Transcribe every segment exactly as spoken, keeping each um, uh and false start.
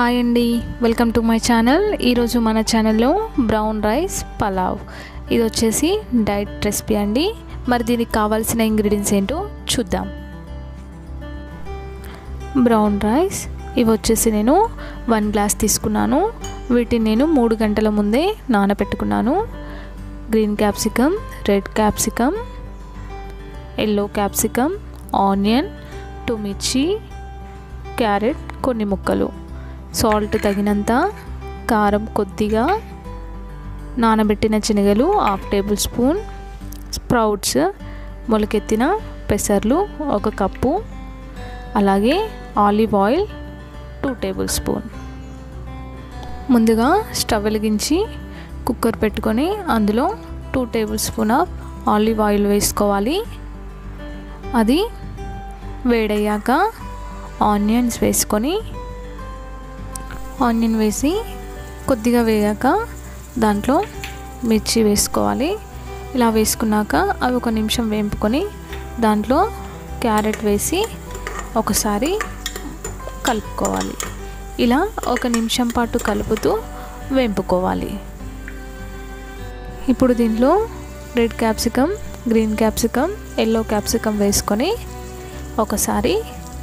Hi అండి, welcome to my channel. ఈరోజు మన ఛానల్లో బ్రౌన్ రైస్ పలావ్, ఇది వచ్చేసి డైట్ రెసిపీ అండి. మరి దీనికి కావాల్సిన ఇంగ్రీడియంట్స్ ఏంటో చూద్దాం. బ్రౌన్ రైస్ ఇవి వచ్చేసి నేను వన్ గ్లాస్ తీసుకున్నాను. వీటిని నేను మూడు గంటల ముందే నానబెట్టుకున్నాను. Green capsicum, red capsicum, yellow capsicum, onion, two మిర్చి, క్యారెట్ కొన్ని ముక్కలు, సాల్ట్ తగినంత, కారం కొద్దిగా, నానబెట్టిన శనగలు హాఫ్ టేబుల్ స్పూన్, స్ప్రౌట్స్ మొలకెత్తిన పెసర్లు ఒక కప్పు, అలాగే olive oil two table spoon. ముందుగా స్టవ్ వెలిగించి కుక్కర్ పెట్టుకొని అందులో two table spoon of olive oil వేసుకోవాలి. అది వేడయ్యాక ఆనియన్స్ వేసుకొని ఆనియన్ వేసి కొద్దిగా వేగాక దాంట్లో మిర్చి వేసుకోవాలి. ఇలా వేసుకున్నాక అవి ఒక నిమిషం వేపుకొని దాంట్లో క్యారెట్ వేసి ఒకసారి కలుపుకోవాలి. ఇలా ఒక నిమిషం పాటు కలుపుతూ వేపుకోవాలి. ఇప్పుడు దీంట్లో red capsicum, green capsicum, yellow capsicum వేసుకొని ఒకసారి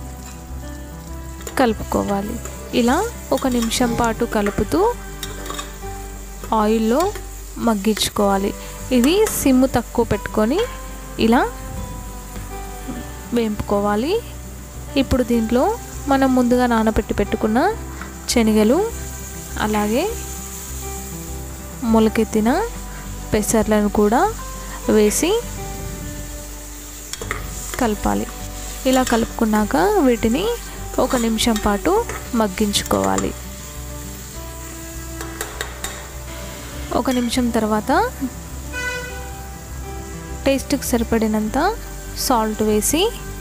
కలుపుకోవాలి. ఇలా ఒక నిమిషం పాటు కలుపుతూ ఆయిల్లో మగ్గించుకోవాలి. ఇది సిమ్ తక్కువ పెట్టుకొని ఇలా వేపుకోవాలి. ఇప్పుడు దీంట్లో మనం ముందుగా నానబెట్టి పెట్టుకున్న శనగలు అలాగే మొలకెత్తిన పెసర్లను కూడా వేసి కలపాలి. ఇలా కలుపుకున్నాక వీటిని ఒక నిమిషం పాటు మగ్గించుకోవాలి. ఒక నిమిషం తర్వాత టేస్ట్కి సరిపడినంత సాల్ట్ వేసి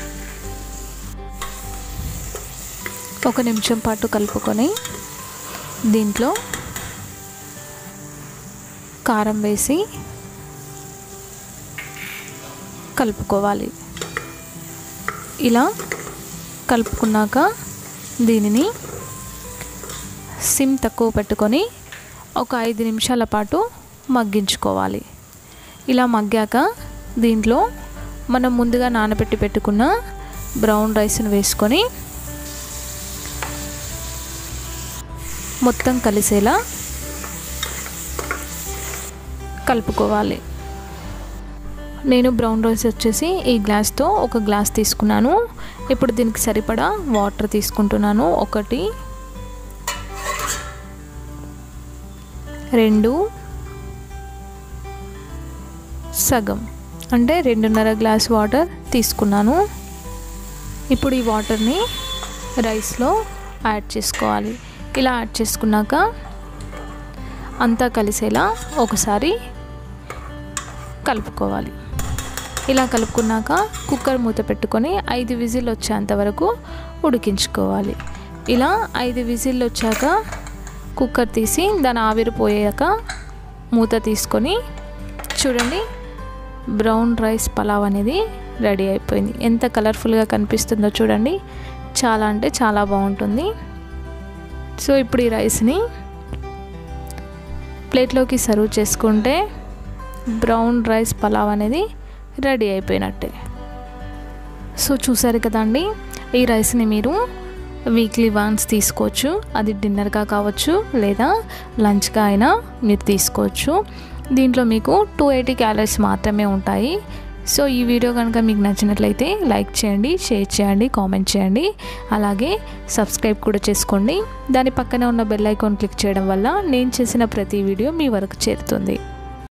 ఒక నిమిషం పాటు కలుపుకొని దీంట్లో కారం వేసి కలుపుకోవాలి. ఇలా కలుపుకున్నాక దీనిని సిమ్ తక్కువ పెట్టుకొని ఒక ఐదు నిమిషాల పాటు మగ్గించుకోవాలి. ఇలా మగ్గాక దీంట్లో మనం ముందుగా నానబెట్టి పెట్టుకున్న బ్రౌన్ రైస్ను వేసుకొని మొత్తం కలిసేలా కలుపుకోవాలి. నేను బ్రౌన్ రైస్ వచ్చేసి ఈ గ్లాస్తో ఒక గ్లాస్ తీసుకున్నాను. ఇప్పుడు దీనికి సరిపడా వాటర్ తీసుకుంటున్నాను. ఒకటి, రెండు, సగం అంటే రెండున్నర గ్లాస్ వాటర్ తీసుకున్నాను. ఇప్పుడు ఈ వాటర్ని రైస్లో యాడ్ చేసుకోవాలి. ఇలా యాడ్ చేసుకున్నాక అంతా కలిసేలా ఒకసారి కలుపుకోవాలి. ఇలా కలుపుకున్నాక కుక్కర్ మూత పెట్టుకొని ఐదు విజిల్ వచ్చేంత వరకు ఉడికించుకోవాలి. ఇలా ఐదు విజిల్ వచ్చాక కుక్కర్ తీసి దాని ఆవిరి పోయాక మూత తీసుకొని చూడండి, బ్రౌన్ రైస్ పలావ్ అనేది రెడీ అయిపోయింది. ఎంత కలర్ఫుల్గా కనిపిస్తుందో చూడండి, చాలా అంటే చాలా బాగుంటుంది. సో ఇప్పుడు ఈ రైస్ని ప్లేట్లోకి సర్వ్ చేసుకుంటే బ్రౌన్ రైస్ పలావ్ అనేది రెడీ అయిపోయినట్టే. సో చూసారు కదండి, ఈ రైస్ని మీరు వీక్లీ వన్స్ తీసుకోవచ్చు. అది డిన్నర్గా కావచ్చు లేదా లంచ్గా అయినా మీరు తీసుకోవచ్చు. దీంట్లో మీకు టూ ఎయిటీ క్యాలరీస్ మాత్రమే ఉంటాయి. సో ఈ వీడియో కనుక మీకు నచ్చినట్లయితే లైక్ చేయండి, షేర్ చేయండి, కామెంట్ చేయండి, అలాగే సబ్స్క్రైబ్ కూడా చేసుకోండి. దాని పక్కనే ఉన్న బెల్ ఐకాన్ క్లిక్ చేయడం వల్ల నేను చేసిన ప్రతి వీడియో మీ వరకు చేరుతుంది.